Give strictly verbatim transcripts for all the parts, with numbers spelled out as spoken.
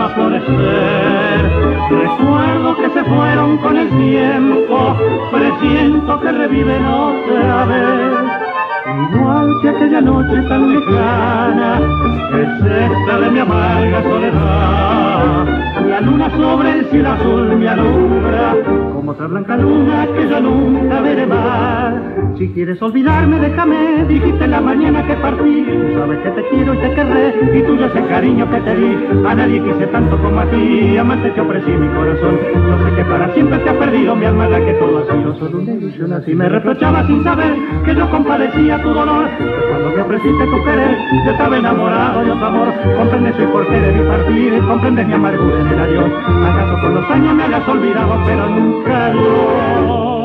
a florecer. Recuerdos que se fueron con el tiempo, presiento que reviven otra vez. Igual que aquella noche tan lejana, es esta de mi amarga soledad. La luna sobre el cielo azul me alumbra, como otra blanca luna que yo nunca veré más. Si quieres olvidarme, déjame, dijiste en la mañana que partí. Tú sabes que te quiero y te querré, y tuyo ese cariño que te di. A nadie quise tanto como a ti, amante te ofrecí mi corazón. No sé que para siempre te ha perdido mi alma, la que todo ha sido solo una ilusión. Así me reprochaba sin saber que yo compadecía tu dolor. Pues cuando me ofreciste tu querer, yo estaba enamorado de otro amor. Comprendes hoy por qué debí partir, comprendes mi amargura en el adiós. Acaso con los años me hayas olvidado, pero nunca yo.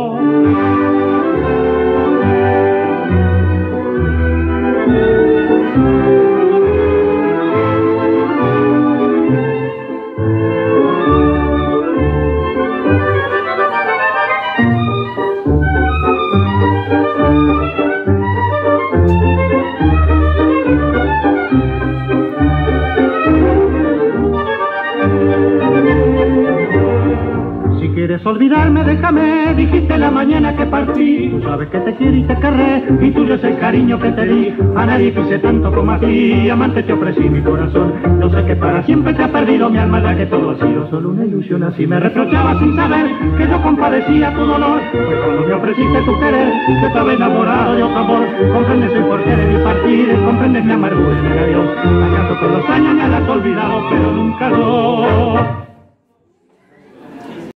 Quieres olvidarme, déjame, dijiste la mañana que partí. Tú sabes que te quiero y te querré, y tuyo es el cariño que te di. A nadie quise tanto como a ti, amante te ofrecí mi corazón. Yo sé que para siempre te ha perdido mi alma, ya que todo ha sido solo una ilusión. Así me reprochaba sin saber que yo compadecía tu dolor. Pues cuando me ofreciste tu querer, yo estaba enamorado de otro amor. Comprendes el por qué debí partir, comprendes mi amargura en el adiós. Acaso con los años me has olvidado, pero nunca yo.